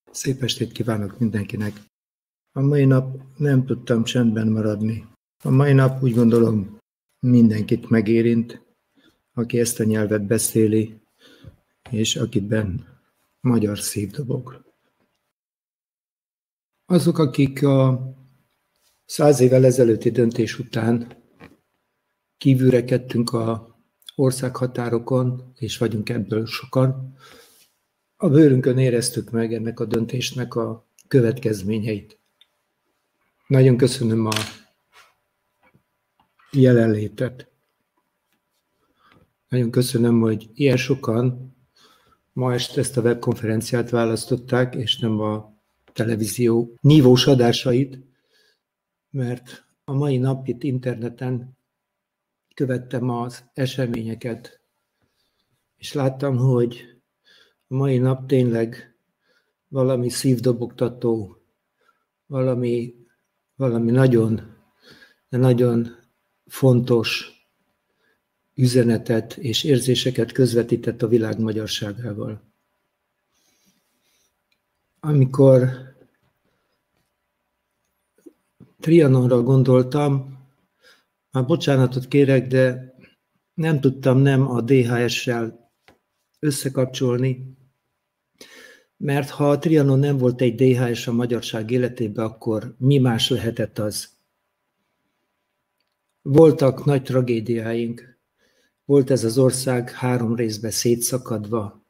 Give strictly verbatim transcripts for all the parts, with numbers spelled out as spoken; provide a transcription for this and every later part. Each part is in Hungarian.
Szép estét kívánok mindenkinek! A mai nap nem tudtam csendben maradni. A mai nap úgy gondolom mindenkit megérint, aki ezt a nyelvet beszéli, és akitben magyar szív dobog. Azok, akik a száz évvel ezelőtti döntés után kívülrekedtünk a országhatárokon, és vagyunk ebből sokan, a bőrünkön éreztük meg ennek a döntésnek a következményeit. Nagyon köszönöm a jelenlétet. Nagyon köszönöm, hogy ilyen sokan ma este ezt a webkonferenciát választották, és nem a televízió nívós adásait, mert a mai nap itt interneten követtem az eseményeket, és láttam, hogy a mai nap tényleg valami szívdobogtató, valami, valami nagyon, nagyon fontos üzenetet és érzéseket közvetített a világ magyarságával. Amikor Trianonra gondoltam, már bocsánatot kérek, de nem tudtam nem a dé há es-sel összekapcsolni, mert ha a Trianon nem volt egy dé há es a magyarság életében, akkor mi más lehetett az? Voltak nagy tragédiáink, volt ez az ország három részbe szétszakadva,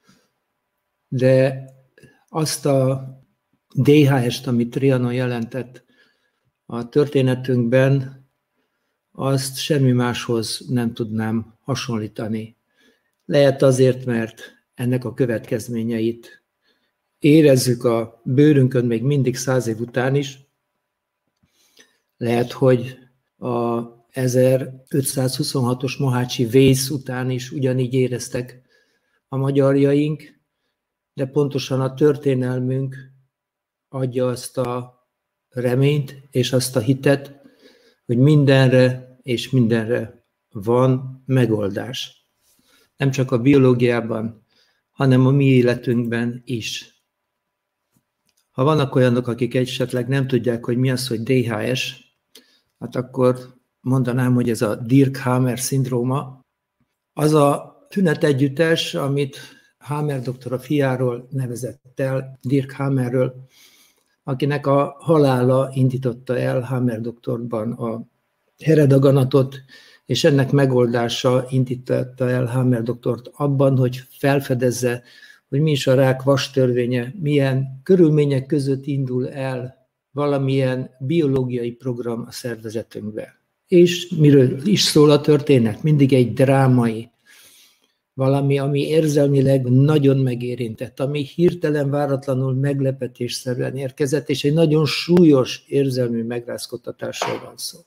de azt a dé há es-t, amit Trianon jelentett a történetünkben, azt semmi máshoz nem tudnám hasonlítani. Lehet azért, mert ennek a következményeit érezzük a bőrünkön még mindig száz év után is. Lehet, hogy a ezerötszázhuszonhatos mohácsi vész után is ugyanígy éreztek a magyarjaink, de pontosan a történelmünk adja azt a reményt és azt a hitet, hogy mindenre és mindenre van megoldás. Nem csak a biológiában, hanem a mi életünkben is. Ha vannak olyanok, akik esetleg nem tudják, hogy mi az, hogy dé há es, hát akkor mondanám, hogy ez a Dirk-Hammer-szindróma. Az a tünetegyüttes, amit Hammer doktor a fiáról nevezett el, Dirk Hammerről, akinek a halála indította el Hammer doktorban a heredaganatot, és ennek megoldása indította el Hammer doktort abban, hogy felfedezze, hogy mi is a rák vastörvénye, milyen körülmények között indul el valamilyen biológiai program a szervezetünkben. És miről is szól a történet? Mindig egy drámai, valami, ami érzelmileg nagyon megérintett, ami hirtelen, váratlanul, meglepetésszerűen érkezett, és egy nagyon súlyos érzelmi megrázkódtatásról van szó.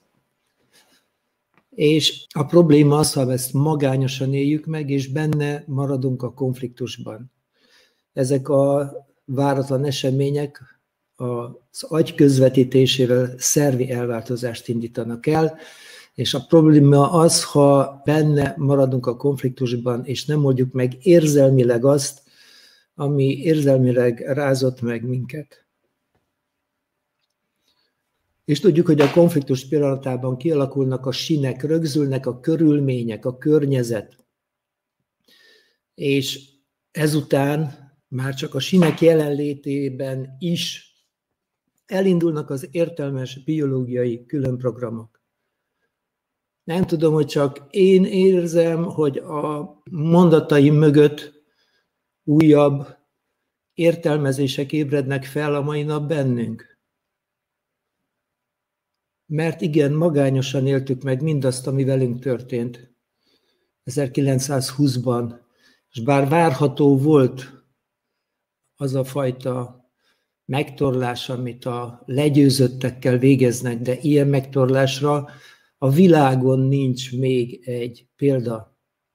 És a probléma az, ha ezt magányosan éljük meg, és benne maradunk a konfliktusban. Ezek a váratlan események az agy közvetítésével szervi elváltozást indítanak el, és a probléma az, ha benne maradunk a konfliktusban, és nem oldjuk meg érzelmileg azt, ami érzelmileg rázott meg minket. És tudjuk, hogy a konfliktus pillanatában kialakulnak a sinek, rögzülnek a körülmények, a környezet. És ezután már csak a sinek jelenlétében is elindulnak az értelmes biológiai különprogramok. Nem tudom, hogy csak én érzem, hogy a mondataim mögött újabb értelmezések ébrednek fel a mai nap bennünk. Mert igen, magányosan éltük meg mindazt, ami velünk történt ezerkilencszázhúszban, és bár várható volt az a fajta megtorlás, amit a legyőzöttekkel végeznek, de ilyen megtorlásra a világon nincs még egy példa.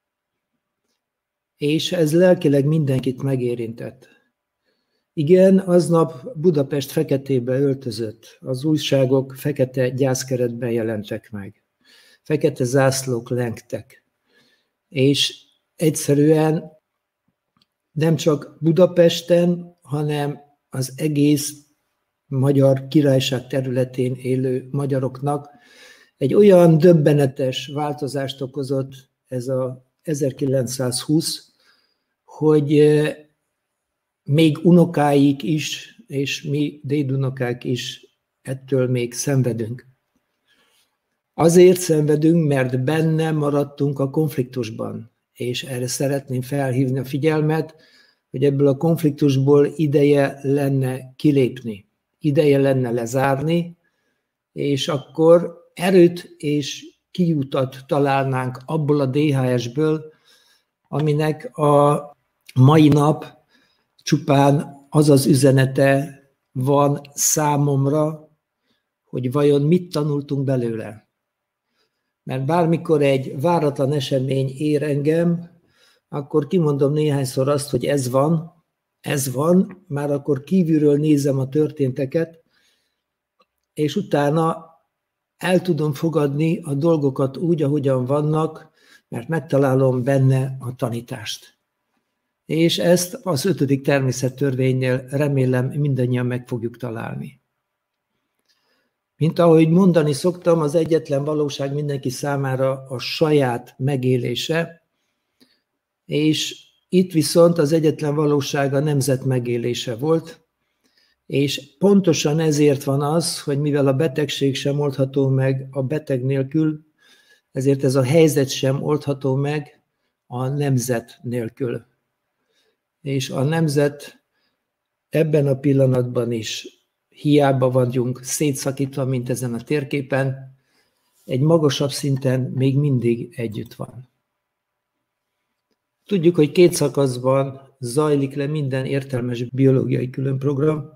És ez lelkileg mindenkit megérintett. Igen, aznap Budapest feketébe öltözött, az újságok fekete gyászkeretben jelentek meg. Fekete zászlók lengtek. És egyszerűen nem csak Budapesten, hanem az egész Magyar Királyság területén élő magyaroknak egy olyan döbbenetes változást okozott ez a ezerkilencszázhúsz, hogy még unokáik is, és mi dédunokák is ettől még szenvedünk. Azért szenvedünk, mert benne maradtunk a konfliktusban, és erre szeretném felhívni a figyelmet, hogy ebből a konfliktusból ideje lenne kilépni, ideje lenne lezárni, és akkor erőt és kiutat találnánk abból a dé há es-ből, aminek a mai nap csupán az az üzenete van számomra, hogy vajon mit tanultunk belőle. Mert bármikor egy váratlan esemény ér engem, akkor kimondom néhányszor azt, hogy ez van, ez van, már akkor kívülről nézem a történteket, és utána el tudom fogadni a dolgokat úgy, ahogyan vannak, mert megtalálom benne a tanítást. És ezt az ötödik természettörvénynél remélem mindannyian meg fogjuk találni. Mint ahogy mondani szoktam, az egyetlen valóság mindenki számára a saját megélése, és itt viszont az egyetlen valóság a nemzet megélése volt, és pontosan ezért van az, hogy mivel a betegség sem oldható meg a beteg nélkül, ezért ez a helyzet sem oldható meg a nemzet nélkül. És a nemzet ebben a pillanatban is hiába vagyunk szétszakítva, mint ezen a térképen, egy magasabb szinten még mindig együtt van. Tudjuk, hogy két szakaszban zajlik le minden értelmes biológiai különprogram,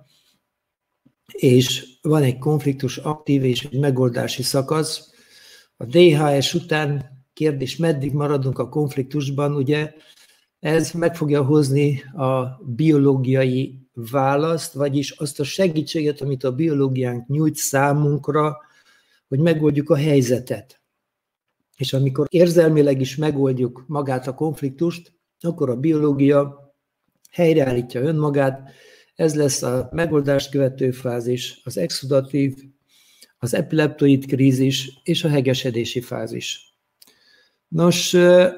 és van egy konfliktus aktív és egy megoldási szakasz. A dé há es után kérdés, meddig maradunk a konfliktusban, ugye ez meg fogja hozni a biológiai választ, vagyis azt a segítséget, amit a biológiánk nyújt számunkra, hogy megoldjuk a helyzetet. És amikor érzelmileg is megoldjuk magát a konfliktust, akkor a biológia helyreállítja önmagát, ez lesz a megoldást követő fázis, az exudatív, az epileptoid krízis és a hegesedési fázis. Nos,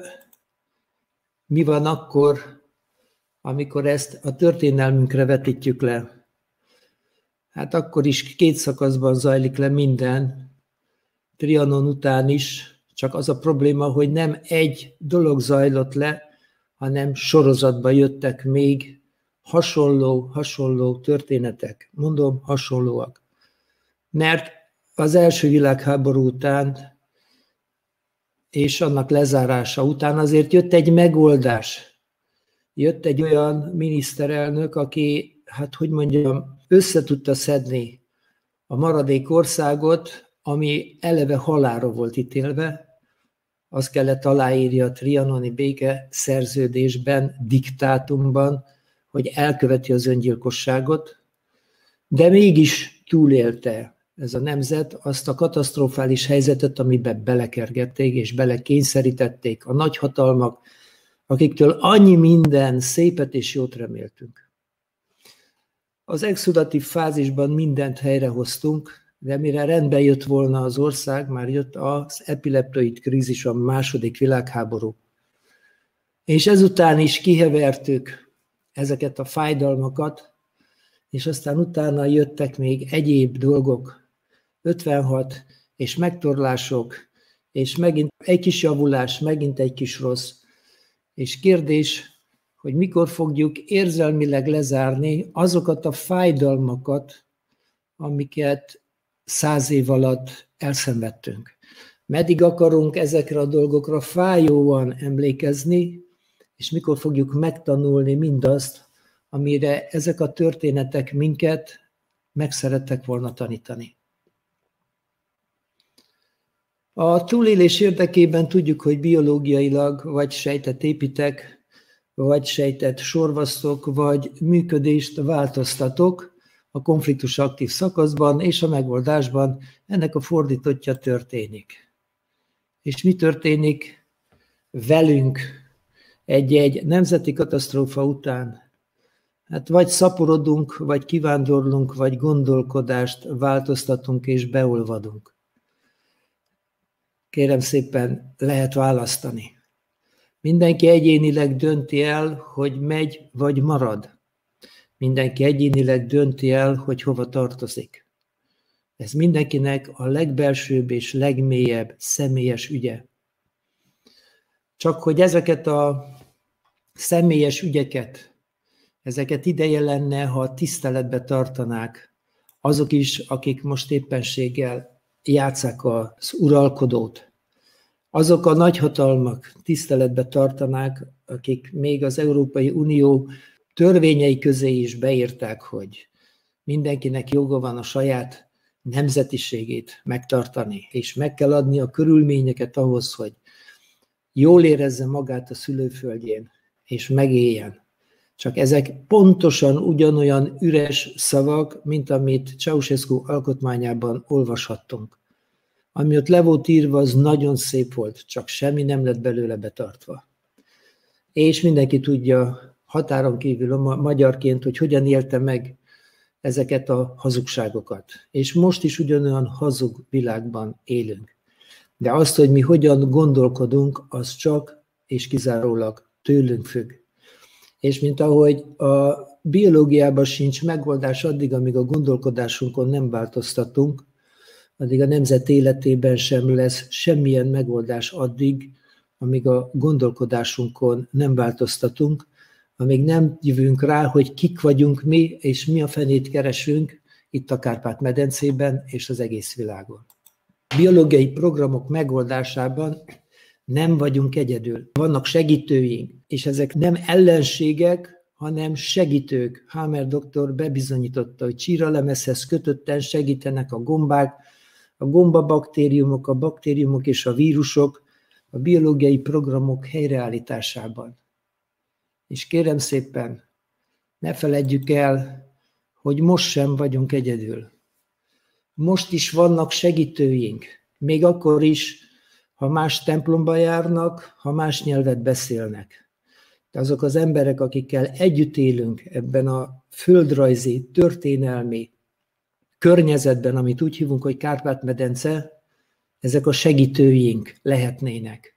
mi van akkor, amikor ezt a történelmünkre vetítjük le? Hát akkor is két szakaszban zajlik le minden, Trianon után is, csak az a probléma, hogy nem egy dolog zajlott le, hanem sorozatba jöttek még hasonló, hasonló történetek. Mondom, hasonlóak. Mert az első világháború után és annak lezárása után azért jött egy megoldás. Jött egy olyan miniszterelnök, aki, hát hogy mondjam, össze tudta szedni a maradék országot, ami eleve halálra volt ítélve, azt kellett aláírja a trianoni béke szerződésben, diktátumban, hogy elköveti az öngyilkosságot, de mégis túlélte ez a nemzet azt a katasztrofális helyzetet, amiben belekergették és belekényszerítették a nagyhatalmak, akiktől annyi minden szépet és jót reméltünk. Az exudatív fázisban mindent helyrehoztunk, de mire rendbe jött volna az ország, már jött az epileptoid krízis, a második világháború. És ezután is kihevertük ezeket a fájdalmakat, és aztán utána jöttek még egyéb dolgok, ötvenhat, és megtorlások, és megint egy kis javulás, megint egy kis rossz. És kérdés, hogy mikor fogjuk érzelmileg lezárni azokat a fájdalmakat, amiket száz év alatt elszenvedtünk. Meddig akarunk ezekre a dolgokra fájóan emlékezni, és mikor fogjuk megtanulni mindazt, amire ezek a történetek minket meg szerettek volna tanítani. A túlélés érdekében tudjuk, hogy biológiailag vagy sejtet építek, vagy sejtet sorvasztok, vagy működést változtatok a konfliktus aktív szakaszban, és a megoldásban ennek a fordítottja történik. És mi történik velünk egy-egy nemzeti katasztrófa után? Hát vagy szaporodunk, vagy kivándorlunk, vagy gondolkodást változtatunk és beolvadunk. Kérem szépen, lehet választani. Mindenki egyénileg dönti el, hogy megy vagy marad. Mindenki egyénileg dönti el, hogy hova tartozik. Ez mindenkinek a legbelsőbb és legmélyebb személyes ügye. Csak hogy ezeket a személyes ügyeket, ezeket ideje lenne, ha tiszteletbe tartanák azok is, akik most éppenséggel játsszák az uralkodót. Azok a nagyhatalmak tiszteletbe tartanák, akik még az Európai Unió törvényei közé is beírták, hogy mindenkinek joga van a saját nemzetiségét megtartani, és meg kell adni a körülményeket ahhoz, hogy jól érezze magát a szülőföldjén, és megéljen. Csak ezek pontosan ugyanolyan üres szavak, mint amit Ceausescu alkotmányában olvashattunk. Ami ott le volt írva, az nagyon szép volt, csak semmi nem lett belőle betartva. És mindenki tudja határon kívül a magyarként, hogy hogyan élte meg ezeket a hazugságokat. És most is ugyanolyan hazug világban élünk. De azt, hogy mi hogyan gondolkodunk, az csak és kizárólag tőlünk függ. És mint ahogy a biológiában sincs megoldás addig, amíg a gondolkodásunkon nem változtatunk, addig a nemzet életében sem lesz semmilyen megoldás addig, amíg a gondolkodásunkon nem változtatunk, amíg nem jövünk rá, hogy kik vagyunk mi, és mi a fenét keresünk itt a Kárpát-medencében és az egész világon. A biológiai programok megoldásában nem vagyunk egyedül. Vannak segítőink, és ezek nem ellenségek, hanem segítők. Hamer doktor bebizonyította, hogy csíralemezhez kötötten segítenek a gombák, a gombabaktériumok, a baktériumok és a vírusok a biológiai programok helyreállításában. És kérem szépen, ne feledjük el, hogy most sem vagyunk egyedül. Most is vannak segítőink, még akkor is, ha más templomba járnak, ha más nyelvet beszélnek. De azok az emberek, akikkel együtt élünk ebben a földrajzi, történelmi környezetben, amit úgy hívunk, hogy Kárpát-medence, ezek a segítőink lehetnének.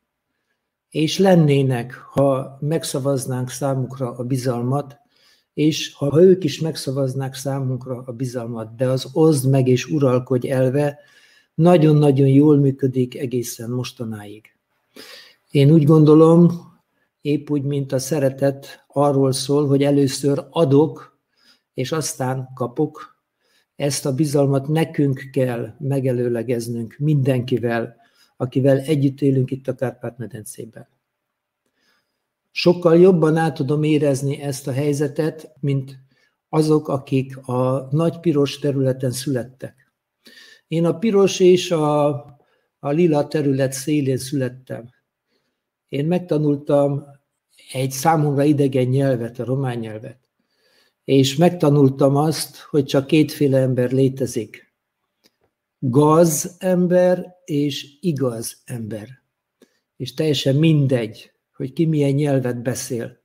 És lennének, ha megszavaznánk számukra a bizalmat, és ha ők is megszavaznák számunkra a bizalmat, de az oszd meg és uralkodj elve nagyon-nagyon jól működik egészen mostanáig. Én úgy gondolom, épp úgy, mint a szeretet arról szól, hogy először adok, és aztán kapok, ezt a bizalmat nekünk kell megelőlegeznünk mindenkivel, akivel együtt élünk itt a Kárpát-medencében. Sokkal jobban át tudom érezni ezt a helyzetet, mint azok, akik a nagy piros területen születtek. Én a piros és a, a lila terület szélén születtem. Én megtanultam egy számomra idegen nyelvet, a román nyelvet. És megtanultam azt, hogy csak kétféle ember létezik. Gazember és igaz ember. És teljesen mindegy, hogy ki milyen nyelvet beszél.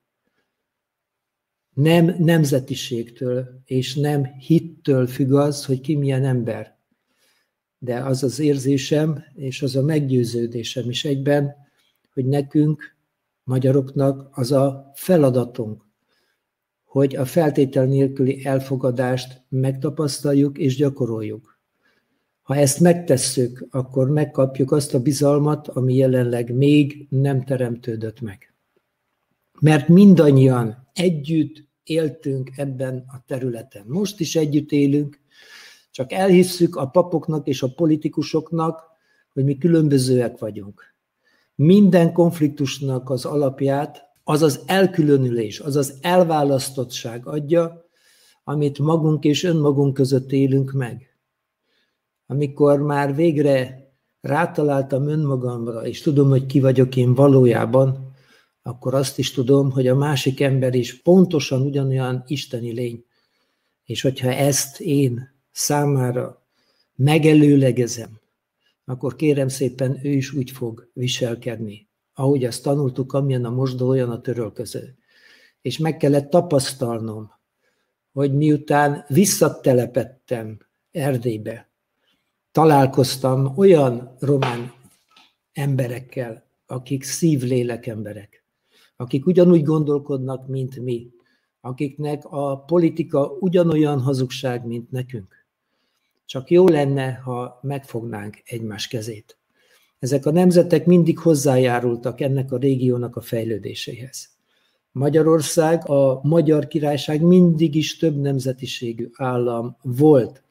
Nem nemzetiségtől és nem hittől függ az, hogy ki milyen ember. De az az érzésem és az a meggyőződésem is egyben, hogy nekünk, magyaroknak az a feladatunk, hogy a feltétel nélküli elfogadást megtapasztaljuk és gyakoroljuk. Ha ezt megtesszük, akkor megkapjuk azt a bizalmat, ami jelenleg még nem teremtődött meg. Mert mindannyian együtt éltünk ebben a területen. Most is együtt élünk, csak elhisszük a papoknak és a politikusoknak, hogy mi különbözőek vagyunk. Minden konfliktusnak az alapját az az elkülönülés, az az elválasztottság adja, amit magunk és önmagunk között élünk meg. Amikor már végre rátaláltam önmagamra, és tudom, hogy ki vagyok én valójában, akkor azt is tudom, hogy a másik ember is pontosan ugyanolyan isteni lény. És hogyha ezt én számára megelőlegezem, akkor kérem szépen, ő is úgy fog viselkedni, ahogy azt tanultuk, amilyen a mosdó, olyan a törölköző. És meg kellett tapasztalnom, hogy miután visszatelepedtem Erdélybe, találkoztam olyan román emberekkel, akik szív-lélek emberek, akik ugyanúgy gondolkodnak, mint mi, akiknek a politika ugyanolyan hazugság, mint nekünk. Csak jó lenne, ha megfognánk egymás kezét. Ezek a nemzetek mindig hozzájárultak ennek a régiónak a fejlődéséhez. Magyarország, a Magyar Királyság mindig is több nemzetiségű állam volt,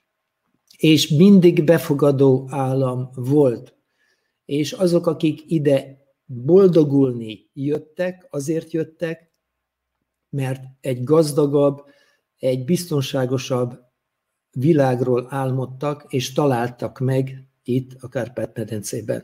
és mindig befogadó állam volt. És azok, akik ide boldogulni jöttek, azért jöttek, mert egy gazdagabb, egy biztonságosabb világról álmodtak, és találtak meg itt a Kárpát-medencében.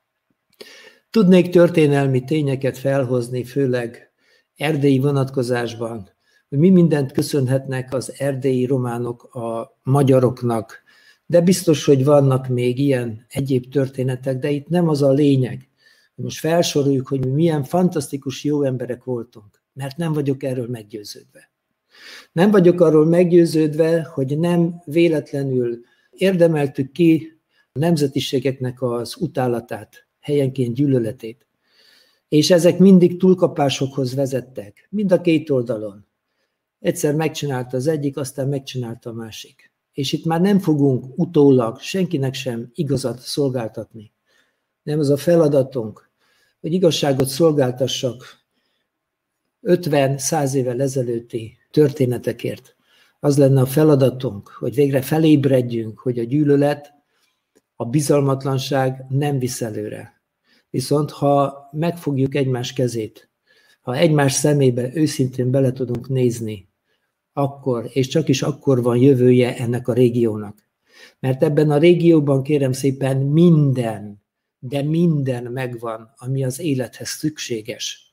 Tudnék történelmi tényeket felhozni, főleg erdélyi vonatkozásban, hogy mi mindent köszönhetnek az erdélyi románok a magyaroknak, de biztos, hogy vannak még ilyen egyéb történetek, de itt nem az a lényeg, hogy most felsoroljuk, hogy mi milyen fantasztikus jó emberek voltunk, mert nem vagyok erről meggyőződve. Nem vagyok arról meggyőződve, hogy nem véletlenül érdemeltük ki a nemzetiségeknek az utálatát, helyenként gyűlöletét. És ezek mindig túlkapásokhoz vezettek, mind a két oldalon. Egyszer megcsinálta az egyik, aztán megcsinálta a másik. És itt már nem fogunk utólag senkinek sem igazat szolgáltatni. Nem az a feladatunk, hogy igazságot szolgáltassak ötven-száz évvel ezelőtti történetekért. Az lenne a feladatunk, hogy végre felébredjünk, hogy a gyűlölet, a bizalmatlanság nem visz előre. Viszont ha megfogjuk egymás kezét, ha egymás szemébe őszintén bele tudunk nézni, akkor, és csak is akkor van jövője ennek a régiónak. Mert ebben a régióban, kérem szépen, minden, de minden megvan, ami az élethez szükséges.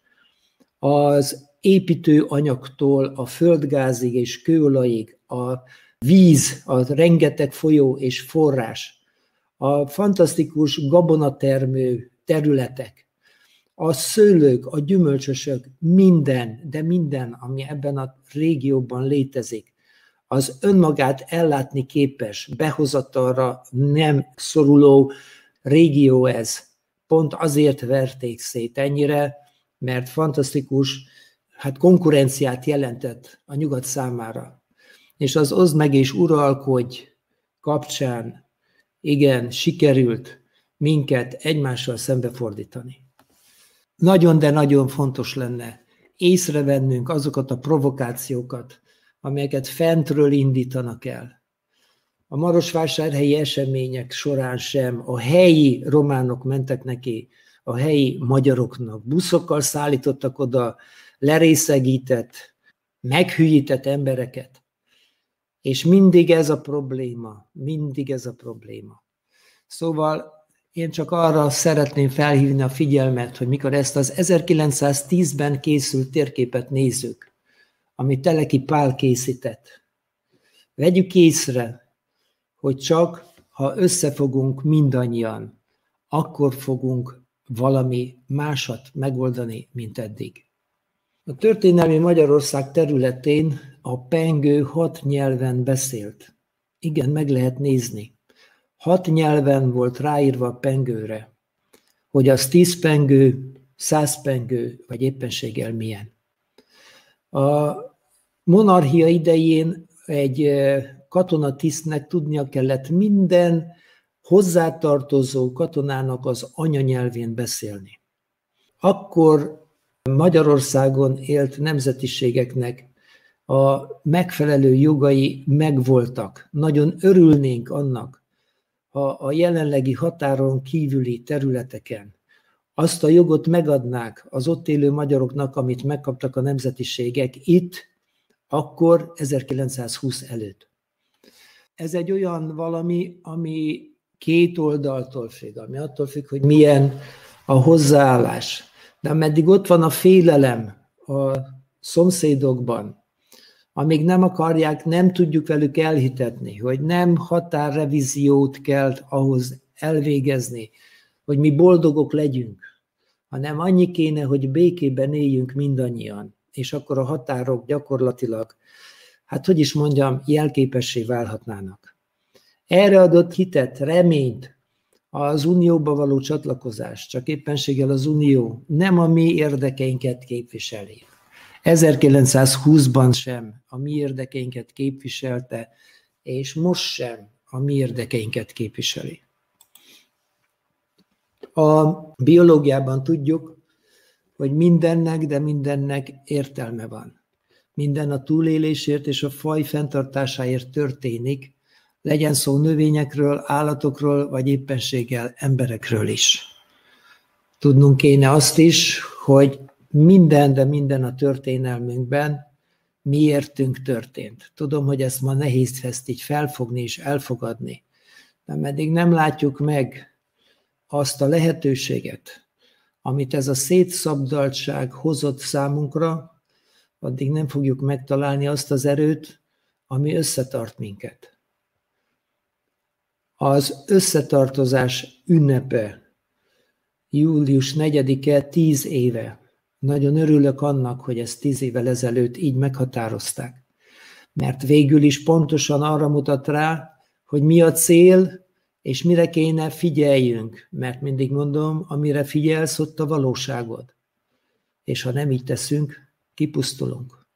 Az építőanyagtól a földgázig és kőolajig, a víz, a rengeteg folyó és forrás, a fantasztikus gabonatermő területek, a szőlők, a gyümölcsösök, minden, de minden, ami ebben a régióban létezik, az önmagát ellátni képes, behozatalra nem szoruló régió ez. Pont azért verték szét ennyire, mert fantasztikus, hát konkurenciát jelentett a nyugat számára. És az oszd meg és uralkodj kapcsán, igen, sikerült minket egymással szembefordítani. Nagyon, de nagyon fontos lenne észrevennünk azokat a provokációkat, amelyeket fentről indítanak el. A marosvásárhelyi események során sem a helyi románok mentek neki, a helyi magyaroknak. Buszokkal szállítottak oda lerészegített, meghűített embereket. És mindig ez a probléma, mindig ez a probléma. Szóval én csak arra szeretném felhívni a figyelmet, hogy mikor ezt az ezerkilencszáztízben készült térképet nézzük, amit Teleki Pál készített, vegyük észre, hogy csak ha összefogunk mindannyian, akkor fogunk valami másat megoldani, mint eddig. A történelmi Magyarország területén a pengő hat nyelven beszélt. Igen, meg lehet nézni. Hat nyelven volt ráírva a pengőre, hogy az tíz pengő, száz pengő, vagy éppenséggel milyen. A monarchia idején egy katonatisztnek tudnia kellett minden hozzátartozó katonának az anyanyelvén beszélni. Akkor Magyarországon élt nemzetiségeknek a megfelelő jogai megvoltak. Nagyon örülnénk annak, ha a jelenlegi határon kívüli területeken azt a jogot megadnák az ott élő magyaroknak, amit megkaptak a nemzetiségek itt, akkor ezerkilencszázhúsz előtt. Ez egy olyan valami, ami két oldaltól függ, ami attól függ, hogy milyen a hozzáállás. De ameddig ott van a félelem a szomszédokban, amíg nem akarják, nem tudjuk velük elhitetni, hogy nem határrevíziót kell ahhoz elvégezni, hogy mi boldogok legyünk, hanem annyi kéne, hogy békében éljünk mindannyian, és akkor a határok gyakorlatilag hát hogy is mondjam, jelképessé válhatnának. Erre adott hitet, reményt az unióba való csatlakozás, csak éppenséggel az unió nem a mi érdekeinket képviseli. ezerkilencszázhúszban sem a mi érdekeinket képviselte, és most sem a mi érdekeinket képviseli. A biológiában tudjuk, hogy mindennek, de mindennek értelme van. Minden a túlélésért és a faj fenntartásáért történik, legyen szó növényekről, állatokról, vagy éppenséggel emberekről is. Tudnunk kéne azt is, hogy minden, de minden a történelmünkben miértünk történt. Tudom, hogy ezt ma nehéz ezt így felfogni és elfogadni, de meddig nem látjuk meg azt a lehetőséget, amit ez a szétszabdaltság hozott számunkra, addig nem fogjuk megtalálni azt az erőt, ami összetart minket. Az összetartozás ünnepe július negyedike tíz éve. Nagyon örülök annak, hogy ezt tíz évvel ezelőtt így meghatározták. Mert végül is pontosan arra mutat rá, hogy mi a cél, és mire kéne figyeljünk. Mert mindig mondom, amire figyelsz, ott a valóságod. És ha nem így teszünk, kipusztulunk.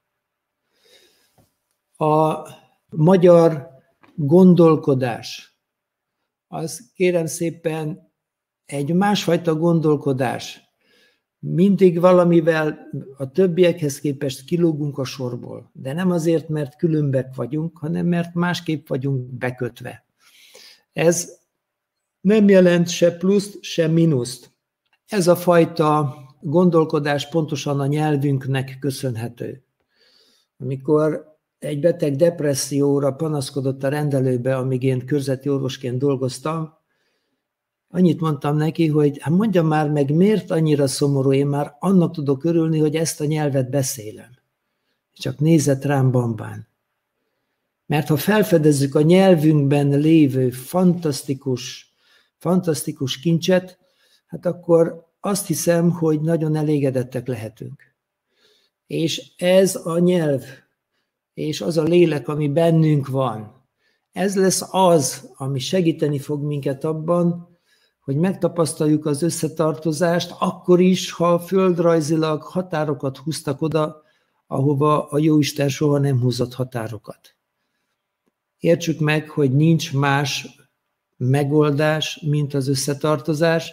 A magyar gondolkodás, az kérem szépen egy másfajta gondolkodás. Mindig valamivel a többiekhez képest kilógunk a sorból, de nem azért, mert különbek vagyunk, hanem mert másképp vagyunk bekötve. Ez nem jelent se pluszt, se mínuszt. Ez a fajta gondolkodás pontosan a nyelvünknek köszönhető. Amikor egy beteg depresszióra panaszkodott a rendelőbe, amíg én körzeti orvosként dolgoztam, annyit mondtam neki, hogy hát mondja már meg, miért annyira szomorú, én már annak tudok örülni, hogy ezt a nyelvet beszélem. Csak nézett rám bambán. Mert ha felfedezzük a nyelvünkben lévő fantasztikus, fantasztikus kincset, hát akkor azt hiszem, hogy nagyon elégedettek lehetünk. És ez a nyelv, és az a lélek, ami bennünk van, ez lesz az, ami segíteni fog minket abban, hogy megtapasztaljuk az összetartozást, akkor is, ha földrajzilag határokat húztak oda, ahova a Jóisten soha nem húzott határokat. Értsük meg, hogy nincs más megoldás, mint az összetartozás,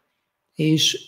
és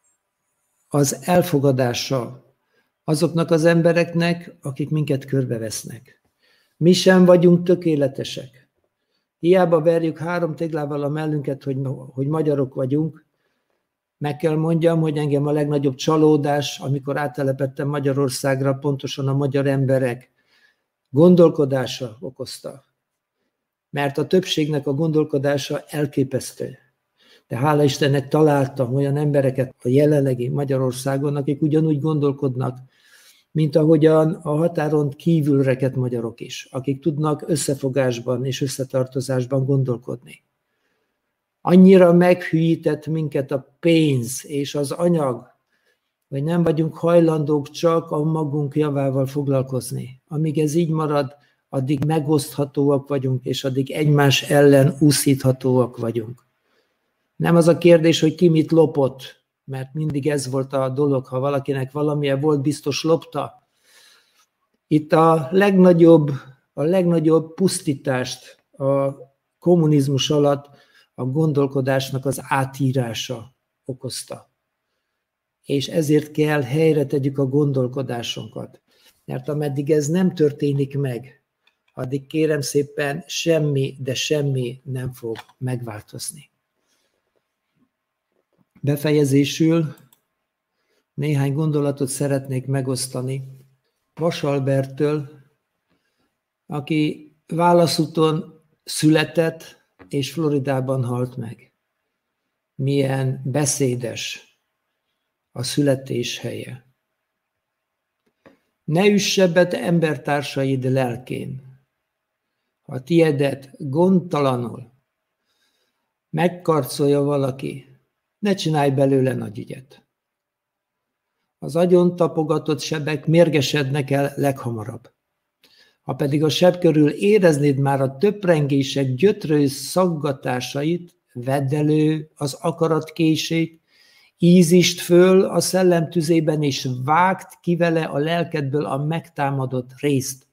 az elfogadása azoknak az embereknek, akik minket körbevesznek. Mi sem vagyunk tökéletesek. Hiába verjük három téglával a mellünket, hogy, hogy magyarok vagyunk. Meg kell mondjam, hogy engem a legnagyobb csalódás, amikor áttelepedtem Magyarországra, pontosan a magyar emberek gondolkodása okozta. Mert a többségnek a gondolkodása elképesztő. De hála Istennek találtam olyan embereket a jelenlegi Magyarországon, akik ugyanúgy gondolkodnak, mint ahogyan a határon kívül rekedt magyarok is, akik tudnak összefogásban és összetartozásban gondolkodni. Annyira meghűített minket a pénz és az anyag, hogy nem vagyunk hajlandók csak a magunk javával foglalkozni. Amíg ez így marad, addig megoszthatóak vagyunk, és addig egymás ellen úszíthatóak vagyunk. Nem az a kérdés, hogy ki mit lopott, mert mindig ez volt a dolog, ha valakinek valamilyen volt, biztos lopta. Itt a legnagyobb, a legnagyobb pusztítást a kommunizmus alatt a gondolkodásnak az átírása okozta. És ezért kell helyre tegyük a gondolkodásunkat. Mert ameddig ez nem történik meg, addig kérem szépen semmi, de semmi nem fog megváltozni. Befejezésül néhány gondolatot szeretnék megosztani Vas Alberttől, aki válaszúton született és Floridában halt meg. Milyen beszédes a születés helye. Ne üss sebet embertársaid lelkén, ha tiedet gondtalanul megkarcolja valaki, ne csinálj belőle nagy ügyet. Az agyon tapogatott sebek mérgesednek el leghamarabb. Ha pedig a seb körül éreznéd már a töprengések gyötrő szaggatásait, vedd elő az akaratkését, ízist föl a szellem tüzében, és vágd ki vele a lelkedből a megtámadott részt.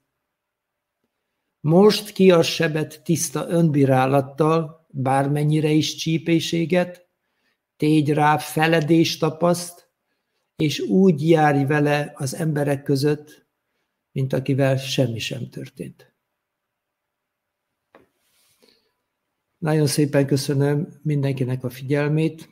Most ki a sebet tiszta önbírálattal, bármennyire is csípéséget, tégy rá feledést tapaszt, és úgy járj vele az emberek között, mint akivel semmi sem történt. Nagyon szépen köszönöm mindenkinek a figyelmét.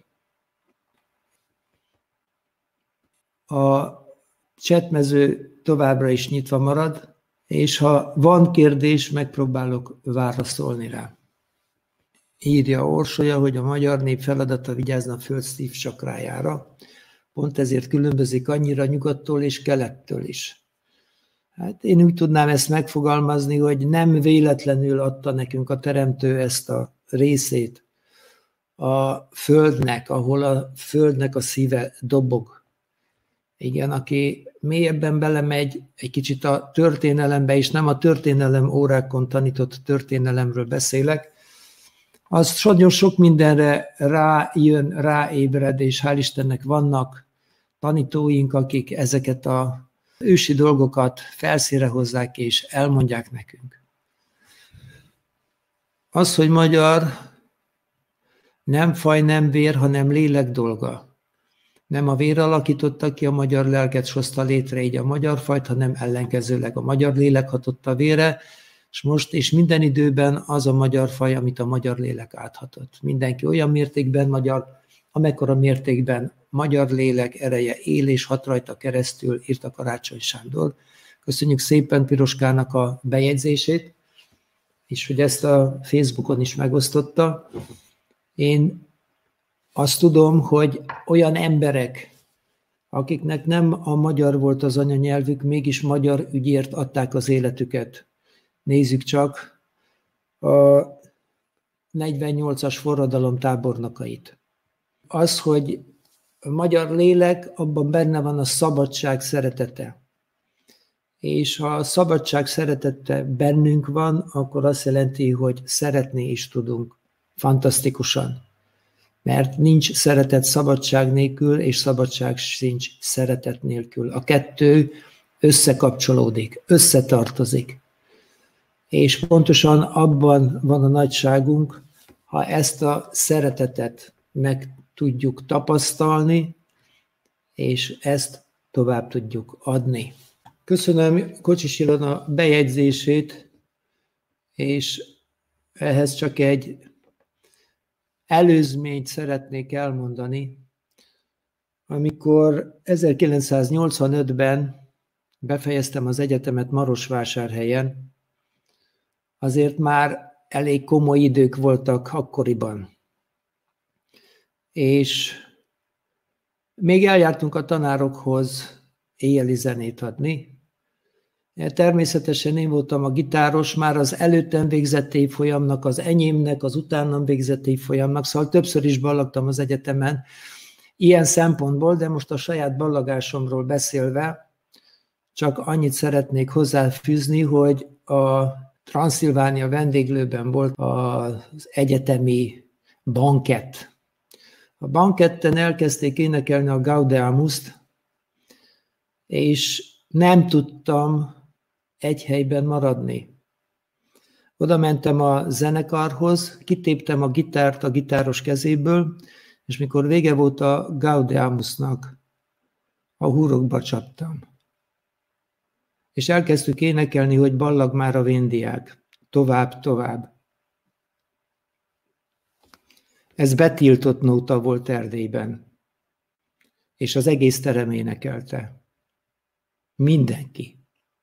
A chatmező továbbra is nyitva marad, és ha van kérdés, megpróbálok válaszolni rá. Írja Orsolya, hogy a magyar nép feladata vigyázna a föld szív csakrájára. Pont ezért különbözik annyira nyugattól és kelettől is. Hát én úgy tudnám ezt megfogalmazni, hogy nem véletlenül adta nekünk a Teremtő ezt a részét a földnek, ahol a földnek a szíve dobog. Igen, aki mélyebben belemegy egy kicsit a történelembe, és nem a történelem órákon tanított történelemről beszélek, az sajnos sok mindenre rájön, ráébred, és hál' Istennek vannak tanítóink, akik ezeket a ősi dolgokat felszínre hozzák és elmondják nekünk. Az, hogy magyar nem faj, nem vér, hanem lélek dolga. Nem a vér alakította ki a magyar lelket, s hozta létre így a magyar fajt, hanem ellenkezőleg a magyar lélek hatott a vére, és most és minden időben az a magyar faj, amit a magyar lélek áthatott. Mindenki olyan mértékben magyar, amekkora mértékben magyar lélek ereje él és hat rajta keresztül, írta Karácsony Sándor. Köszönjük szépen Piroskának a bejegyzését, és hogy ezt a Facebookon is megosztotta. Én azt tudom, hogy olyan emberek, akiknek nem a magyar volt az anyanyelvük, mégis magyar ügyért adták az életüket. Nézzük csak a negyvennyolcas forradalom tábornokait. Az, hogy a magyar lélek, abban benne van a szabadság szeretete. És ha a szabadság szeretete bennünk van, akkor azt jelenti, hogy szeretni is tudunk. Fantasztikusan. Mert nincs szeretet szabadság nélkül, és szabadság sincs szeretet nélkül. A kettő összekapcsolódik, összetartozik. És pontosan abban van a nagyságunk, ha ezt a szeretetet meg tudjuk tapasztalni, és ezt tovább tudjuk adni. Köszönöm Kocsis Ilona bejegyzését, és ehhez csak egy előzményt szeretnék elmondani. Amikor ezerkilencszáznyolcvanötben befejeztem az egyetemet Marosvásárhelyen, azért már elég komoly idők voltak akkoriban. És még eljártunk a tanárokhoz éjjeli zenét adni. Természetesen én voltam a gitáros, már az előttem végzett évfolyamnak, az enyémnek, az utánam végzett évfolyamnak, szóval többször is ballagtam az egyetemen ilyen szempontból, de most a saját ballagásomról beszélve csak annyit szeretnék hozzáfűzni, hogy a Transzilvánia vendéglőben volt az egyetemi bankett. A banketten elkezdték énekelni a Gaudeamus-t, és nem tudtam egy helyben maradni. Oda mentem a zenekarhoz, kitéptem a gitárt a gitáros kezéből, és mikor vége volt a Gaudeamusnak, a húrokba csaptam. És elkezdtük énekelni, hogy ballag már a véndiák. Tovább, tovább. Ez betiltott nóta volt Erdélyben. És az egész terem énekelte. Mindenki.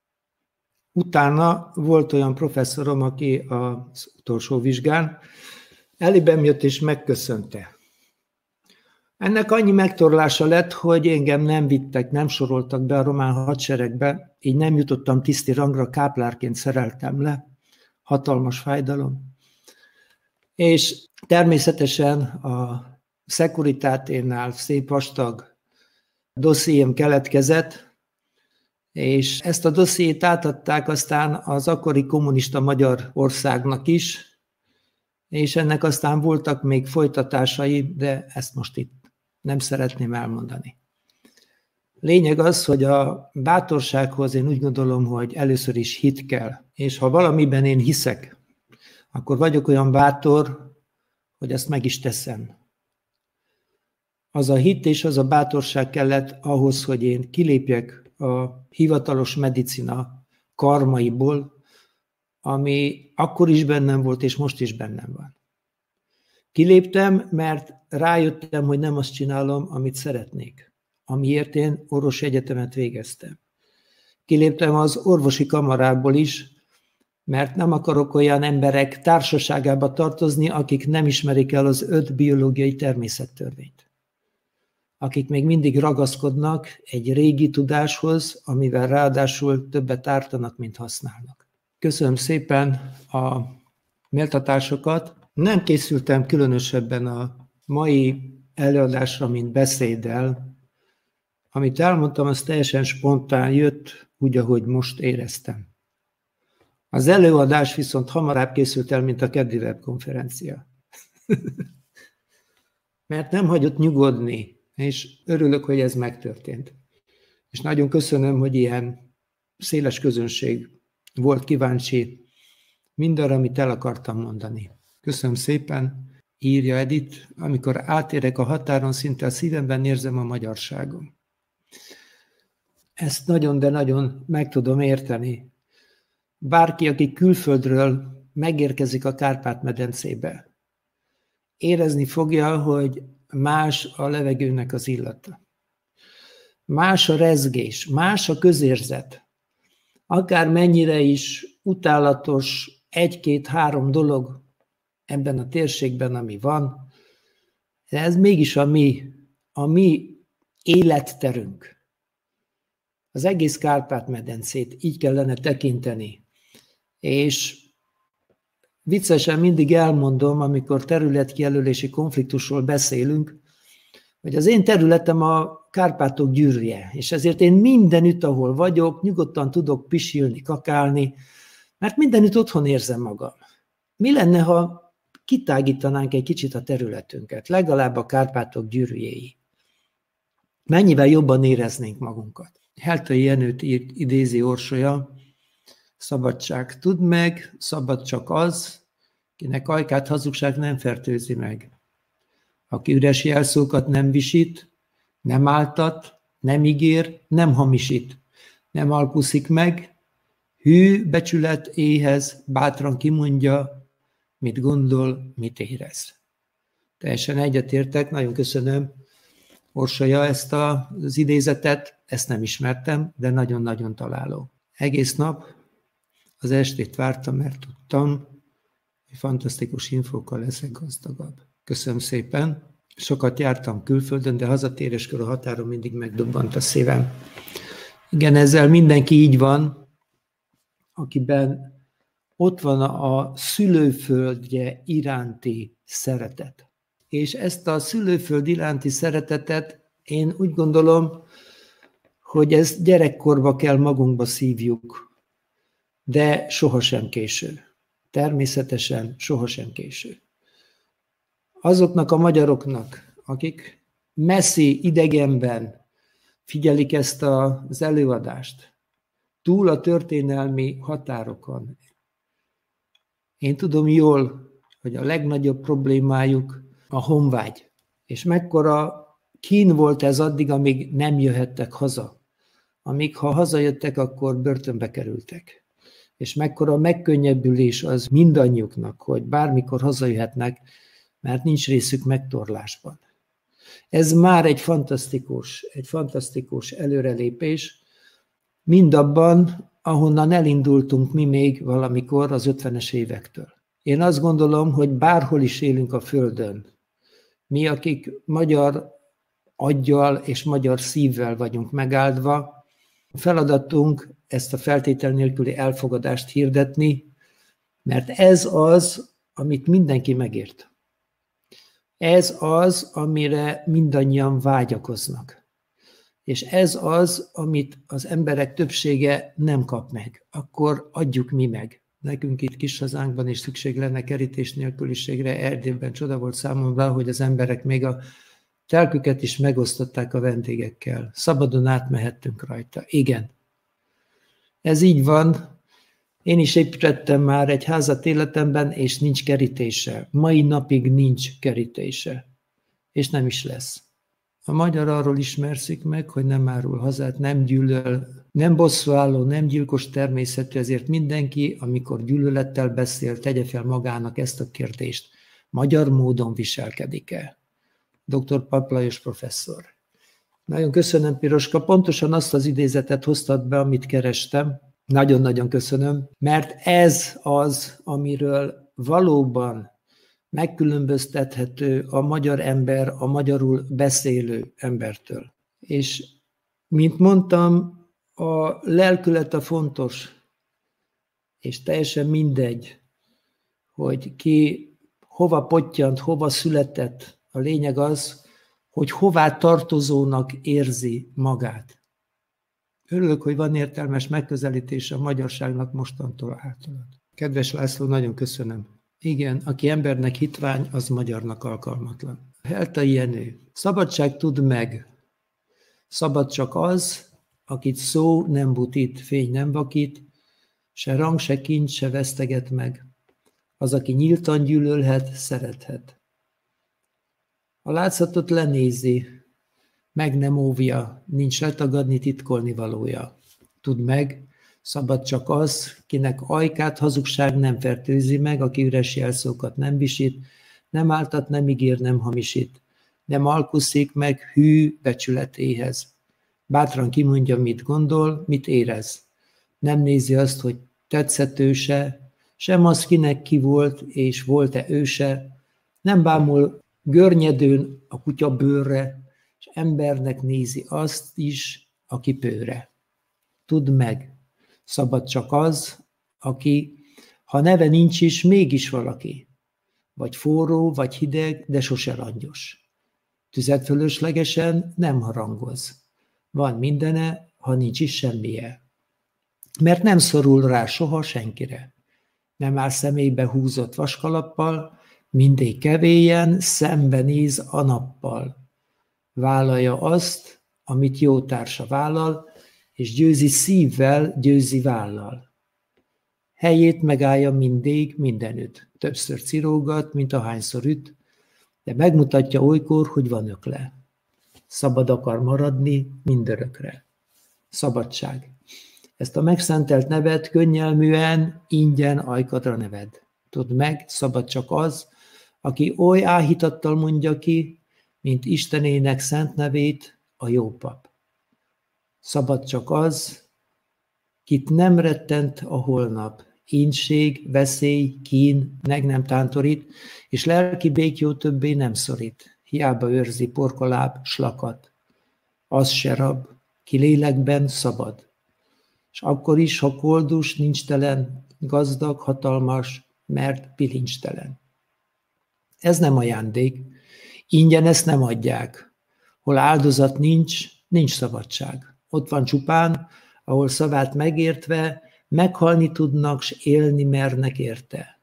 Utána volt olyan professzorom, aki az utolsó vizsgán elében jött és megköszönte. Ennek annyi megtorlása lett, hogy engem nem vittek, nem soroltak be a román hadseregbe, így nem jutottam tiszti rangra, káplárként szereltem le. Hatalmas fájdalom. És természetesen a Securitáténál szép vastag dossziém keletkezett, És ezt a dossziét átadták aztán az akkori kommunista Magyarországnak is, és ennek aztán voltak még folytatásai, de ezt most itt nem szeretném elmondani. Lényeg az, hogy a bátorsághoz én úgy gondolom, hogy először is hit kell, és ha valamiben én hiszek, akkor vagyok olyan bátor, hogy ezt meg is teszem. Az a hit és az a bátorság kellett ahhoz, hogy én kilépjek a hivatalos medicina karmaiból, ami akkor is bennem volt, és most is bennem van. Kiléptem, mert rájöttem, hogy nem azt csinálom, amit szeretnék, amiért én orvosi egyetemet végeztem. Kiléptem az orvosi kamarából is, mert nem akarok olyan emberek társaságába tartozni, akik nem ismerik el az öt biológiai természettörvényt. Akik még mindig ragaszkodnak egy régi tudáshoz, amivel ráadásul többet ártanak, mint használnak. Köszönöm szépen a méltatásokat. Nem készültem különösebben a mai előadásra, mint beszéddel. Amit elmondtam, az teljesen spontán jött, úgy, ahogy most éreztem. Az előadás viszont hamarabb készült el, mint a keddi webkonferencia. Mert nem hagyott nyugodni, és örülök, hogy ez megtörtént. És nagyon köszönöm, hogy ilyen széles közönség volt kíváncsi mindarra, amit el akartam mondani. Köszönöm szépen, írja Edith, amikor átérek a határon, szinte a szívemben érzem a magyarságom. Ezt nagyon, de nagyon meg tudom érteni. Bárki, aki külföldről megérkezik a Kárpát-medencébe, érezni fogja, hogy más a levegőnek az illata. Más a rezgés, más a közérzet. Akár mennyire is utálatos egy-két-három dolog ebben a térségben, ami van, de ez mégis a mi, a mi életterünk. Az egész Kárpát-medencét így kellene tekinteni. És viccesen mindig elmondom, amikor területkijelölési konfliktusról beszélünk, hogy az én területem a Kárpátok gyűrűje, és ezért én mindenütt, ahol vagyok, nyugodtan tudok pisilni, kakálni, mert mindenütt otthon érzem magam. Mi lenne, ha kitágítanánk egy kicsit a területünket, legalább a Kárpátok gyűrűjéi? Mennyivel jobban éreznénk magunkat? Heltai Jenőt írt, idézi Orsolya, szabadság tud meg, szabad csak az, kinek ajkát hazugság nem fertőzi meg. Aki üres jelszókat nem visít, nem áltat, nem ígér, nem hamisít, nem alkuszik meg, hű, becsület, éhez, bátran kimondja, mit gondol, mit érez. Teljesen egyetértek, nagyon köszönöm Orsolya ezt az idézetet, ezt nem ismertem, de nagyon-nagyon találó. Egész nap az estét vártam, mert tudtam, hogy fantasztikus infókkal leszek gazdagabb. Köszönöm szépen. Sokat jártam külföldön, de hazatéréskor a határon mindig megdobbant a szívem. Igen, ezzel mindenki így van, akiben ott van a szülőföldje iránti szeretet. És ezt a szülőföld iránti szeretetet én úgy gondolom, hogy ezt gyerekkorba kell magunkba szívjuk, de sohasem késő. Természetesen sohasem késő. Azoknak a magyaroknak, akik messzi idegenben figyelik ezt az előadást, túl a történelmi határokon, én tudom jól, hogy a legnagyobb problémájuk a honvágy. És mekkora kín volt ez addig, amíg nem jöhettek haza. Amíg ha hazajöttek, akkor börtönbe kerültek. És mekkora megkönnyebbülés az mindannyiuknak, hogy bármikor hazajöhetnek, mert nincs részük megtorlásban. Ez már egy fantasztikus, egy fantasztikus előrelépés, mindabban, ahonnan elindultunk mi még valamikor az ötvenes évektől. Én azt gondolom, hogy bárhol is élünk a Földön, mi, akik magyar aggyal és magyar szívvel vagyunk megáldva, feladatunk ezt a feltétel nélküli elfogadást hirdetni, mert ez az, amit mindenki megért. Ez az, amire mindannyian vágyakoznak. És ez az, amit az emberek többsége nem kap meg. Akkor adjuk mi meg. Nekünk itt kis hazánkban is szükség lenne kerítés nélküliségre. Erdélyben csoda volt számomra, hogy az emberek még a telküket is megosztották a vendégekkel. Szabadon átmehettünk rajta. Igen. Ez így van. Én is építettem már egy házat életemben, és nincs kerítése. Mai napig nincs kerítése. És nem is lesz. A magyar arról ismerszik meg, hogy nem árul hazát, nem gyűlöl, nem bosszúálló, nem gyilkos természetű, ezért mindenki, amikor gyűlölettel beszél, tegye fel magának ezt a kérdést. Magyar módon viselkedik-e? doktor Papp Lajos professzor. Nagyon köszönöm, Piroska, pontosan azt az idézetet hoztad be, amit kerestem. Nagyon-nagyon köszönöm, mert ez az, amiről valóban megkülönböztethető a magyar ember a magyarul beszélő embertől. És, mint mondtam, a lelkület a fontos, és teljesen mindegy, hogy ki hova pottyant, hova született. A lényeg az, hogy hová tartozónak érzi magát. Örülök, hogy van értelmes megközelítése a magyarságnak mostantól általad. Kedves László, nagyon köszönöm. Igen, aki embernek hitvány, az magyarnak alkalmatlan. Heltai Jenő. Szabadság tud meg. Szabad csak az, akit szó nem butít, fény nem vakít, se rang, se kincs, se veszteget meg. Az, aki nyíltan gyűlölhet, szerethet. A látszatot lenézi, meg nem óvja, nincs letagadni, titkolni valója. Tudd meg, szabad csak az, kinek ajkát hazugság nem fertőzi meg, aki üres jelszókat nem visít, nem áltat, nem ígér, nem hamisít, nem alkuszik meg hű becsületéhez. Bátran kimondja, mit gondol, mit érez. Nem nézi azt, hogy tetszetőse, sem az, kinek ki volt, és volt-e őse, nem bámul görnyedőn a kutya bőrre, és embernek nézi azt is, aki pőre. Tudd meg, szabad csak az, aki, ha neve nincs is, mégis valaki. Vagy forró, vagy hideg, de sose langyos. Tüzet fölöslegesen nem harangoz. Van mindene, ha nincs is semmije. Mert nem szorul rá soha senkire. Nem áll szemébe húzott vaskalappal, mindig kevélyen szembenéz a nappal. Vállalja azt, amit jó társa vállal, és győzi szívvel, győzi vállal. Helyét megállja mindig, mindenütt. Többször cirógat, mint ahányszor üt, de megmutatja olykor, hogy van ökle. Szabad akar maradni mindörökre. Szabadság. Ezt a megszentelt nevet könnyelműen, ingyen ajkadra neved. Tudd meg, szabad csak az, aki oly áhítattal mondja ki, mint Istenének szent nevét, a jó pap. Szabad csak az, kit nem rettent a holnap, ínség, veszély, kín meg nem tántorít, és lelki békjó többé nem szorít, hiába őrzi porkoláb, slakat. Az se rab, ki lélekben szabad. És akkor is, ha koldus, nincs telen, gazdag, hatalmas, mert bilincstelen. Ez nem ajándék, ingyen ezt nem adják. Hol áldozat nincs, nincs szabadság. Ott van csupán, ahol szavát megértve, meghalni tudnak, s élni mernek érte.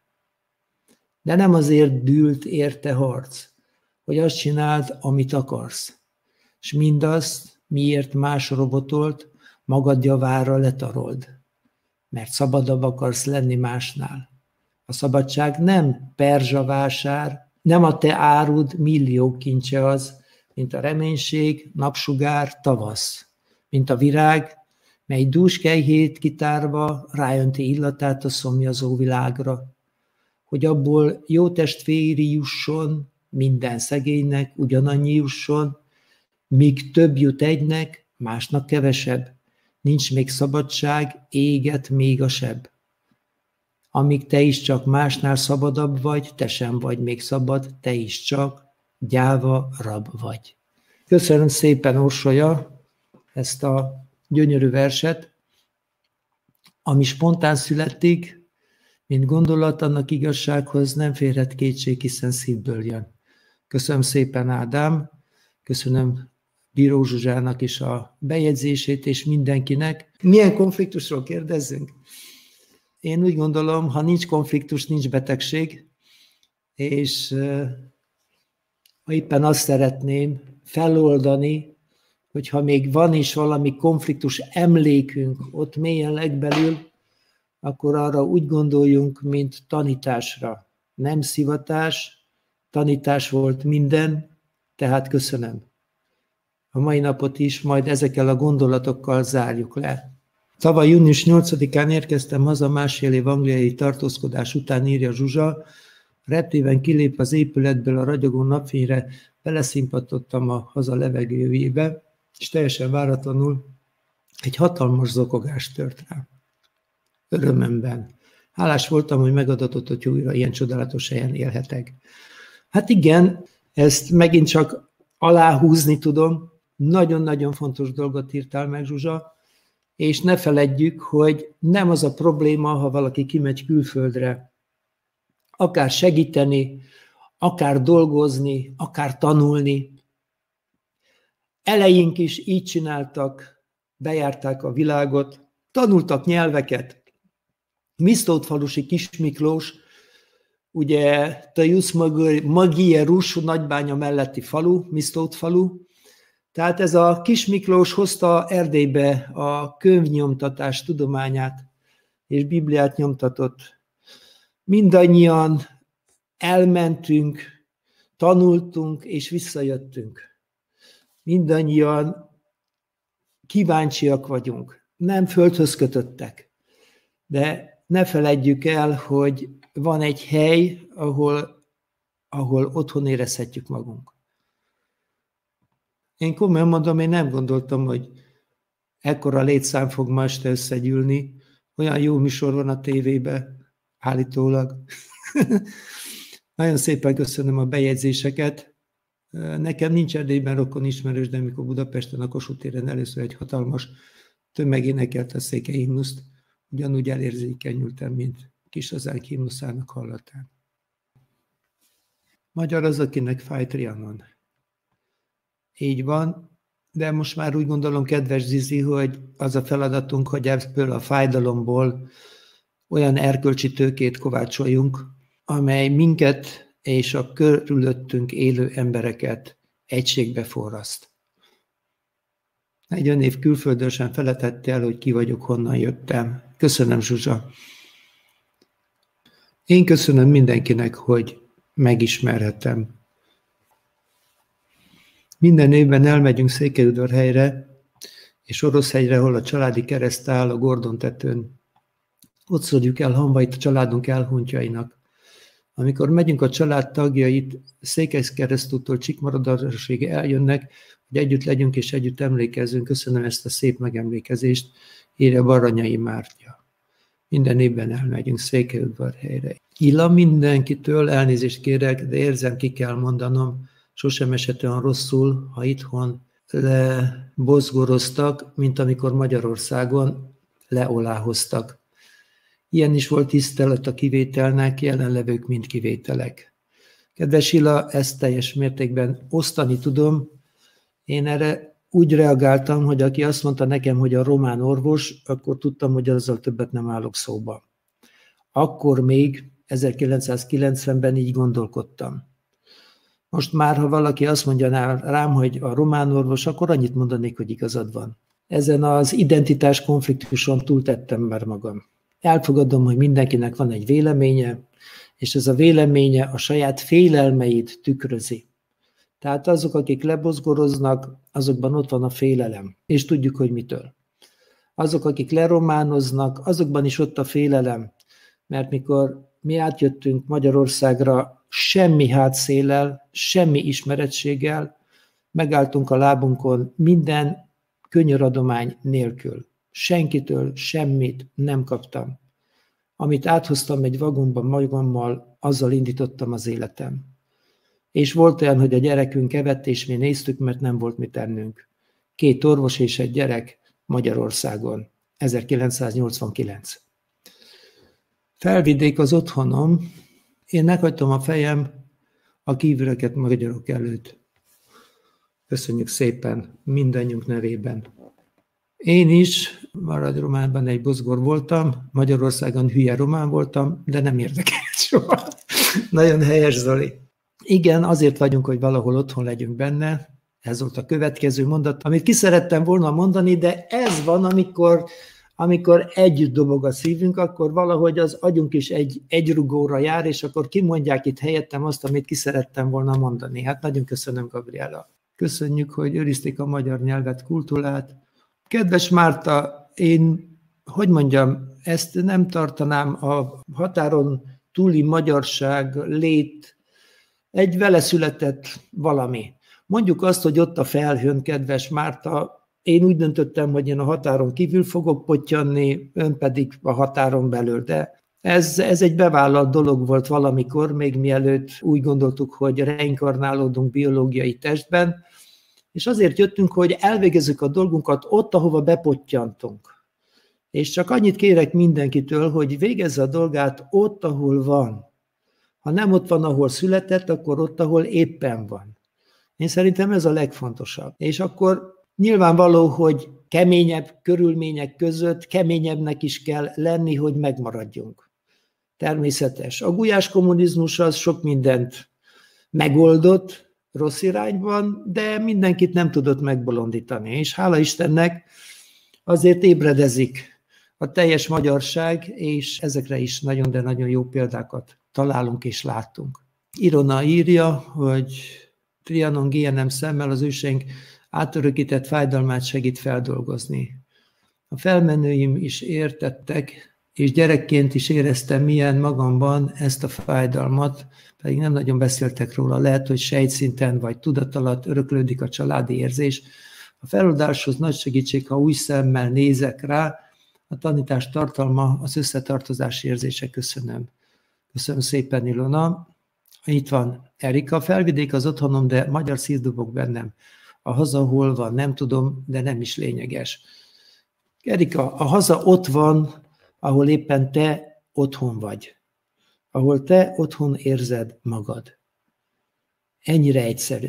De nem azért dűlt érte harc, hogy azt csináld, amit akarsz, s mindazt, miért más robotolt, magad javára letarold, mert szabadabb akarsz lenni másnál. A szabadság nem perzsa vásár, nem a te árud millió kincse az, mint a reménység, napsugár, tavasz, mint a virág, mely dús kejhét kitárva rájönti illatát a szomjazó világra, hogy abból jó testvéri jusson, minden szegénynek ugyanannyi jusson, míg több jut egynek, másnak kevesebb, nincs még szabadság, éget még a seb. Amíg te is csak másnál szabadabb vagy, te sem vagy még szabad, te is csak gyáva rab vagy. Köszönöm szépen, Orsolya, ezt a gyönyörű verset, ami spontán születik, mint gondolat, annak igazsághoz nem férhet kétség, hiszen szívből jön. Köszönöm szépen, Ádám, köszönöm Bíró Zsuzsának is a bejegyzését, és mindenkinek. Milyen konfliktusról kérdezzünk? Én úgy gondolom, ha nincs konfliktus, nincs betegség, és ha éppen azt szeretném feloldani, hogyha még van is valami konfliktus emlékünk ott mélyen legbelül, akkor arra úgy gondoljunk, mint tanításra. Nem szivatás, tanítás volt minden, tehát köszönöm. A mai napot is majd ezekkel a gondolatokkal zárjuk le. Tavaly június nyolcadikán érkeztem haza másfél év angliai tartózkodás után, írja Zsuzsa. Reptéven kilép az épületből a ragyogó napfényre, beleszimpantottam a haza levegőjébe, és teljesen váratlanul egy hatalmas zokogás tört rá. Örömömben. Hálás voltam, hogy megadatott, hogy újra ilyen csodálatos helyen élhetek. Hát igen, ezt megint csak aláhúzni tudom. Nagyon-nagyon fontos dolgot írtál meg, Zsuzsa, és ne feledjük, hogy nem az a probléma, ha valaki kimegy külföldre, akár segíteni, akár dolgozni, akár tanulni. Eleink is így csináltak, bejárták a világot, tanultak nyelveket. Misztótfalusi Kis Miklós, ugye Tajusz Magierus Nagybánya melletti falu, Misztót falu. Tehát ez a Kis Miklós hozta Erdélybe a könyvnyomtatás tudományát, és Bibliát nyomtatott. Mindannyian elmentünk, tanultunk, és visszajöttünk. Mindannyian kíváncsiak vagyunk, nem földhöz kötöttek. De ne feledjük el, hogy van egy hely, ahol, ahol otthon érezhetjük magunk. Én komolyan mondom, én nem gondoltam, hogy ekkora létszám fog ma este összegyűlni. Olyan jó műsor van a tévében, állítólag. Nagyon szépen köszönöm a bejegyzéseket. Nekem nincs Erdélyben rokon ismerős, de amikor Budapesten a Kossuth téren először egy hatalmas tömeg énekelte a székely himnuszt, ugyanúgy elérzékenyültem, mint Kishazánk himnuszának hallatán. Magyar az, akinek fáj Trianon. Így van, de most már úgy gondolom, kedves Zizi, hogy az a feladatunk, hogy ebből a fájdalomból olyan erkölcsi tőkét kovácsoljunk, amely minket és a körülöttünk élő embereket egységbe forraszt. negyven év külföldön sem feledhette el, hogy ki vagyok, honnan jöttem. Köszönöm, Zsuzsa. Én köszönöm mindenkinek, hogy megismerhetem. Minden évben elmegyünk Székelyudvarhelyre, és Oroszhegyre, ahol a családi kereszt áll a Gordon tetőn. Ott szórjuk el hamvait a családunk elhunytjainak. Amikor megyünk, a család tagjait Székelykeresztútól Csíkmaradarosig eljönnek, hogy együtt legyünk és együtt emlékezzünk. Köszönöm ezt a szép megemlékezést, írja Baranyai Mártya. Minden évben elmegyünk Székelyudvarhelyre. Illa mindenkitől, elnézést kérek, de érzem, ki kell mondanom, sosem esett olyan rosszul, ha itthon lebozgoroztak, mint amikor Magyarországon leolálhoztak. Ilyen is volt tisztelet a kivételnek, jelenlevők mind kivételek. Kedves Illa, ezt teljes mértékben osztani tudom. Én erre úgy reagáltam, hogy aki azt mondta nekem, hogy a román orvos, akkor tudtam, hogy azzal többet nem állok szóba. Akkor még ezerkilencszázkilencvenben így gondolkodtam. Most már, ha valaki azt mondja rám, hogy a román orvos, akkor annyit mondanék, hogy igazad van. Ezen az identitás konfliktuson túltettem már magam. Elfogadom, hogy mindenkinek van egy véleménye, és ez a véleménye a saját félelmeit tükrözi. Tehát azok, akik lebozgoroznak, azokban ott van a félelem, és tudjuk, hogy mitől. Azok, akik lerománoznak, azokban is ott a félelem, mert mikor mi átjöttünk Magyarországra semmi hátszéllel, semmi ismerettséggel, megálltunk a lábunkon minden könyöradomány nélkül. Senkitől semmit nem kaptam. Amit áthoztam egy vagonban magammal, azzal indítottam az életem. És volt olyan, hogy a gyerekünk evett, és mi néztük, mert nem volt mit ennünk. Két orvos és egy gyerek Magyarországon, ezerkilencszáznyolcvankilenc. Felvidék az otthonom, én meghagytam a fejem a kívüleket magyarok előtt. Köszönjük szépen mindannyiunk nevében. Én is Marad Románban egy bozgor voltam, Magyarországon hülye román voltam, de nem érdekelt soha. Nagyon helyes, Zoli. Igen, azért vagyunk, hogy valahol otthon legyünk benne. Ez volt a következő mondat, amit ki szerettem volna mondani, de ez van, amikor, amikor együtt dobog a szívünk, akkor valahogy az agyunk is egy, egy rugóra jár, és akkor kimondják itt helyettem azt, amit ki szerettem volna mondani. Hát nagyon köszönöm, Gabriela. Köszönjük, hogy őrizték a magyar nyelvet, kultúrát. Kedves Márta, én, hogy mondjam, ezt nem tartanám a határon túli magyarság lét, egy vele született valami. Mondjuk azt, hogy ott a felhőn, kedves Márta, én úgy döntöttem, hogy én a határon kívül fogok pottyanni, ön pedig a határon belül, de ez, ez egy bevállalt dolog volt valamikor, még mielőtt úgy gondoltuk, hogy reinkarnálódunk biológiai testben, és azért jöttünk, hogy elvégezzük a dolgunkat ott, ahova bepottyantunk. És csak annyit kérek mindenkitől, hogy végezze a dolgát ott, ahol van. Ha nem ott van, ahol született, akkor ott, ahol éppen van. Én szerintem ez a legfontosabb. És akkor nyilvánvaló, hogy keményebb körülmények között keményebbnek is kell lenni, hogy megmaradjunk. Természetes. A gulyás kommunizmus az sok mindent megoldott rossz irányban, de mindenkit nem tudott megbolondítani. És hála Istennek azért ébredezik a teljes magyarság, és ezekre is nagyon, de nagyon jó példákat találunk és láttunk. Irona írja, hogy Trianon gé en em szemmel az őseink átörökített fájdalmát segít feldolgozni. A felmenőim is értettek, és gyerekként is éreztem milyen magamban ezt a fájdalmat, pedig nem nagyon beszéltek róla. Lehet, hogy sejtszinten vagy tudat alatt öröklődik a családi érzés. A feloldáshoz nagy segítség, ha új szemmel nézek rá, a tanítás tartalma, az összetartozás érzése. Köszönöm. Köszönöm szépen, Ilona. Itt van Erika, felvidék az otthonom, de magyar szív dobog bennem. A haza hol van, nem tudom, de nem is lényeges. Erika, a haza ott van, ahol éppen te otthon vagy. Ahol te otthon érzed magad. Ennyire egyszerű.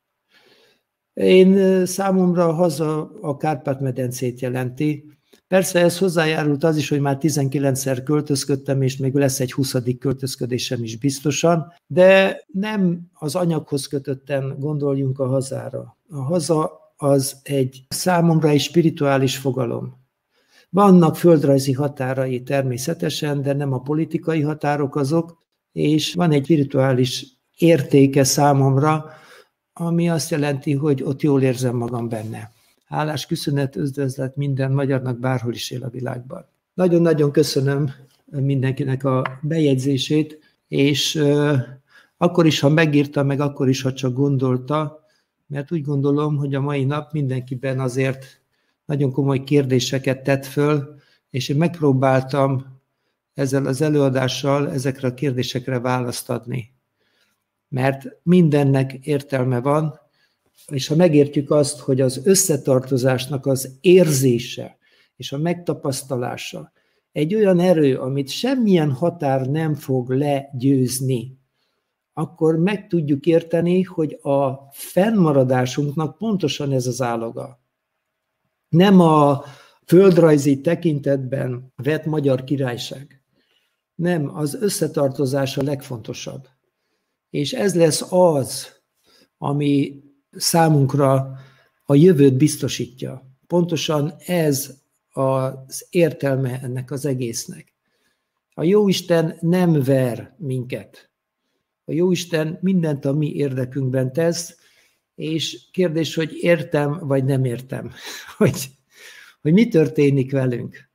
Én számomra a haza a Kárpát-medencét jelenti. Persze ez hozzájárult az is, hogy már tizenkilencszer költözködtem, és még lesz egy huszadik költözködésem is biztosan, de nem az anyaghoz kötötten gondoljunk a hazára. A haza az egy számomra egy spirituális fogalom. Vannak földrajzi határai természetesen, de nem a politikai határok azok, és van egy spirituális értéke számomra, ami azt jelenti, hogy ott jól érzem magam benne. Hálás köszönet, üdvözlet minden magyarnak, bárhol is él a világban. Nagyon-nagyon köszönöm mindenkinek a bejegyzését, és euh, akkor is, ha megírta, meg akkor is, ha csak gondolta, mert úgy gondolom, hogy a mai nap mindenkiben azért nagyon komoly kérdéseket tett föl, és én megpróbáltam ezzel az előadással ezekre a kérdésekre választ adni. Mert mindennek értelme van, és ha megértjük azt, hogy az összetartozásnak az érzése és a megtapasztalása egy olyan erő, amit semmilyen határ nem fog legyőzni, akkor meg tudjuk érteni, hogy a fennmaradásunknak pontosan ez az áloga. Nem a földrajzi tekintetben vett Magyar Királyság. Nem, az összetartozás a legfontosabb. És ez lesz az, ami számunkra a jövőt biztosítja. Pontosan ez az értelme ennek az egésznek. A Jóisten nem ver minket. A Jóisten mindent a mi érdekünkben tesz, és kérdés, hogy értem, vagy nem értem, hogy, hogy mi történik velünk.